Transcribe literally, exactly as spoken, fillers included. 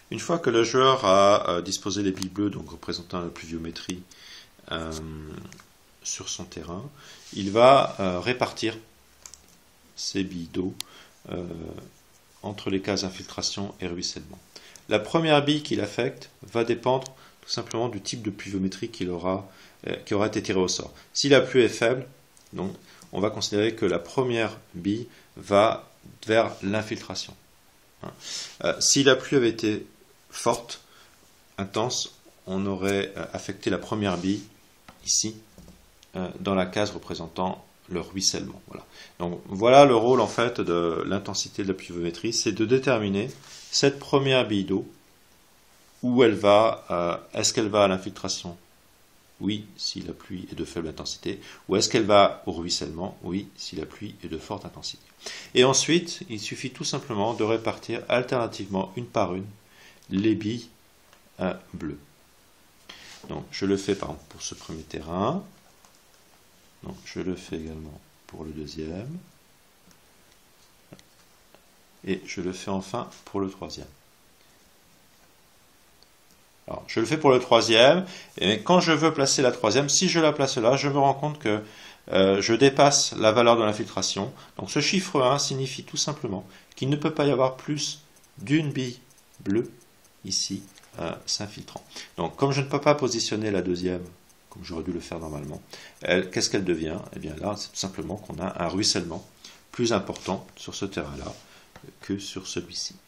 Une fois que le joueur a euh, disposé les billes bleues, donc représentant la pluviométrie, euh, sur son terrain, il va euh, répartir ces billes d'eau euh, entre les cases infiltration et ruissellement. La première bille qu'il affecte va dépendre tout simplement du type de pluviométrie qu'il aura, euh, qui aura été tiré au sort. Si la pluie est faible, donc, on va considérer que la première bille va vers l'infiltration. Hein. Euh, si la pluie avait été forte, intense, on aurait euh, affecté la première bille ici, euh, dans la case représentant le ruissellement. Voilà. Donc voilà le rôle en fait de l'intensité de la pluviométrie, c'est de déterminer cette première bille d'eau, où elle va, euh, est-ce qu'elle va à l'infiltration? Oui, si la pluie est de faible intensité. Ou est-ce qu'elle va au ruissellement? Oui, si la pluie est de forte intensité. Et ensuite, il suffit tout simplement de répartir alternativement, une par une, les billes euh, bleues. Donc, je le fais par exemple pour ce premier terrain. Donc, je le fais également pour le deuxième. Et je le fais enfin pour le troisième. Alors, je le fais pour le troisième, et quand je veux placer la troisième, si je la place là, je me rends compte que euh, je dépasse la valeur de l'infiltration. Donc ce chiffre un signifie tout simplement qu'il ne peut pas y avoir plus d'une bille bleue ici euh, s'infiltrant. Donc comme je ne peux pas positionner la deuxième, comme j'aurais dû le faire normalement, qu'est-ce qu'elle devient? Eh bien là, c'est tout simplement qu'on a un ruissellement plus important sur ce terrain-là que sur celui-ci.